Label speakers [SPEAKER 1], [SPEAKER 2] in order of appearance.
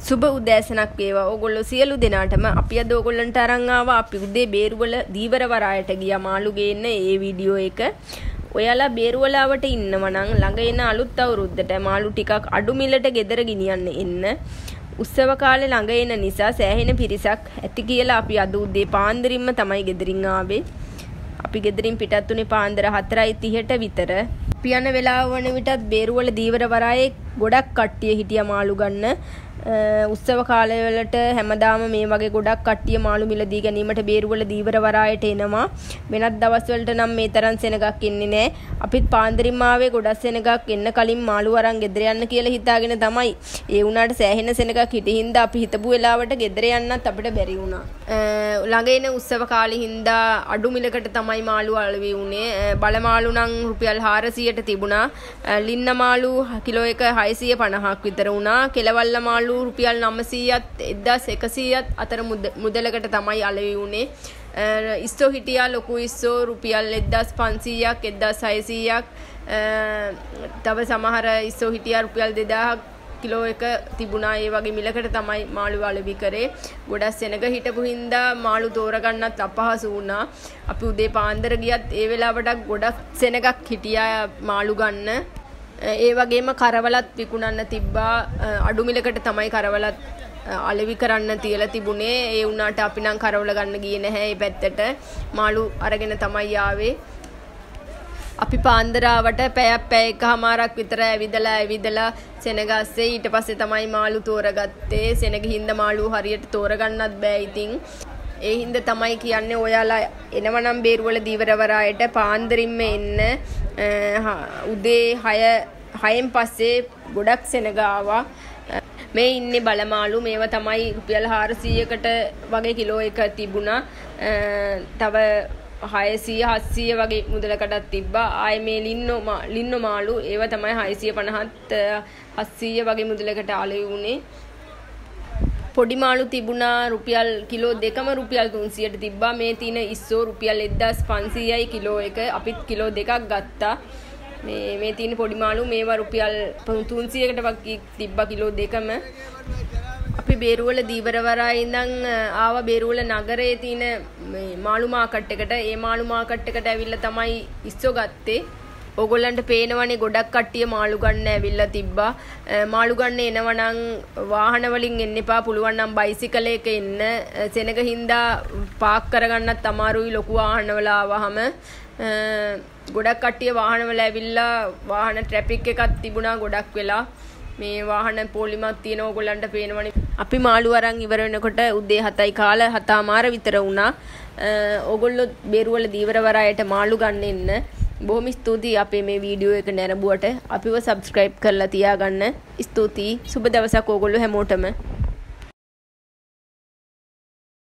[SPEAKER 1] සුබ උදෑසනක් වේවා. ඕගොල්ලෝ සියලු දෙනාටම අපි අද ඕගොල්ලන්ට අරන් ආවා අපි උදේ බේරුවල දීවර වරායට ගියා මාළු ගේන්න ඒ වීඩියෝ එක. ඔයාලා බේරුවලාවට ඉන්නව නම් ළඟ එන අලුත් අවුරුද්දට මාළු ටිකක් අඩු මිලට ගෙදර ගෙනියන්න එන්න. උත්සව කාලේ ළඟ එන නිසා සෑහෙන පිරිසක් ඇති කියලා අපි අද උදේ පාන්දරින්ම තමයි ගෙදරින් ආවේ. අපි ගෙදරින් පිටත් උනේ පාන්දර 4:30ට විතර. අපි යන වෙලාව වන විටත් බේරුවල දීවර වරායේ ගොඩක් කට්ටිය හිටියා මාළු ගන්න. උත්සව කාලවලට හැමදාම මේ වගේ ගොඩක් කට්ටිය මාළු මිලදී ගැනීමට බේරුවල දීවර වරායට එනවා. වෙනත් දවස්වලට නම් මේ තරම් සෙනගක් එන්නේ නැහැ. අපිත් පාන්දරින්ම ආවේ ගොඩක් සෙනගක් එන්න කලින් මාළු අරන් ගෙදර යන්න කියලා හිතාගෙන තමයි. ඒ වුණාට සෑහෙන සෙනගක් හිටින් හින්දා අපි හිතපු වෙලාවට ගෙදර යන්නත් අපිට බැරි වුණා. ළඟ එන උත්සව කාලේ හින්දා අඩු මිලකට තමයි මාළු අලෙවි උනේ. බල මාළු නම් රුපියල් 400ට තිබුණා. ලින්න මාළු කිලෝ එක 650ක් විතර වුණා. කෙලවල්ල මාළු රුපියල් 900ත් 1100ත් අතර මුදලකට තමයි අලෙවි උනේ. ඉස්සෝ හිටියා ලොකු ඉස්සෝ රුපියල් 1500ක් 1600ක් තව සමහර ඉස්සෝ හිටියා රුපියල් 2000ක් කිලෝ එක තිබුණා. ඒ වගේ මිලකට තමයි මාළු අලෙවි කරේ. ගොඩක් සෙනග හිටපු හින්දා මාළු තෝරගන්නත් අපහසු වුණා. අපි උදේ පාන්දර ගියත් ඒ වෙලාවට ගොඩක් සෙනගක් හිටියා මාළු ගන්න. ඒ වගේම කරවලත් විකුණන්න තිබ්බා. අඩු මිලකට තමයි කරවලත් අලෙවි කරන්න තියලා තිබුණේ. ඒ වුණාට අපි නම් කරවල ගන්න ගියේ නැහැ. මේ පැත්තට මාළු අරගෙන තමයි ආවේ. අපි පාන්දරාවට පැය එකමාරක් විතර ඇවිදලා සෙනගස්සේ ඊට පස්සේ තමයි මාළු තෝරගත්තේ. සෙනග හින්දා මාළු හරියට තෝරගන්නත් බෑ ඉතින්. ඒ හින්දා තමයි කියන්නේ ඔයාලා එනවනම් බේරුවල දීවර වරායට පාන්දරින්ම එන්න. උදේ 6න් පස්සේ ගොඩක් සෙනග ආවා. මේ ඉන්නේ බලමාළු. මේවා තමයි රුපියල් 400කට වගේ කිලෝ එක තිබුණා. තව 600 700 වගේ මුදලකටත් තිබ්බා. ආයේ මේ ලින්නෝ මාළු ඒවා තමයි 650ත් 700 වගේ මුදලකට අලෙවි වුණේ. පොඩි මාළු තිබුණා රුපියල් කිලෝ දෙකම රුපියල් 300ට තිබ්බා. මේ තියෙන ඉස්සෝ රුපියල් 1500යි කිලෝ එක. අපිත් කිලෝ දෙකක් ගත්තා. මේ තියෙන පොඩි මාළු මේවා රුපියල් 300කට වගේ තිබ්බා කිලෝ දෙකම. අපි බේරුවල දීවර වරායේ ඉඳන් ආව බේරුවල නගරයේ තියෙන මේ මාළු මාකට් එකට. ඒ මාළු මාකට් එකට ඇවිල්ලා තමයි ඉස්සෝ ගත්තේ. ඕගොල්ලන්ට පේනවනේ ගොඩක් කට්ටිය මාළු ගන්න ඇවිල්ලා තිබ්බා. මාළු ගන්න එනවනම් වාහන වලින් එන්න එපා. පුළුවන් නම් බයිසිකල් එක එන්න. සෙනග හින්දා පාක් කරගන්නත් අමාරුයි ලොකු වාහන වල ආවහම. ගොඩක් කට්ටිය වාහන වල ඇවිල්ලා වාහන ට්‍රැෆික් එකක් තිබුණා ගොඩක් වෙලා. මේ වාහන පොලිමක් තියෙන ඕගොල්ලන්ට පේනවනේ. අපි මාළු අරන් ඉවර වෙනකොට උදේ 7යි කාලා 7:00 විතර වුණා. ඕගොල්ලෝ බේරුවල දීවර වරායට මාළු ගන්න එන්න. බොහොම ස්තුතියි අපේ මේ වීඩියෝ එක නැරඹුවට. අපිව සබ්ස්ක්‍රයිබ් කරලා තියාගන්න. ස්තුතියි. සුබ දවසක් ඕගොල්ලෝ හැමෝටම.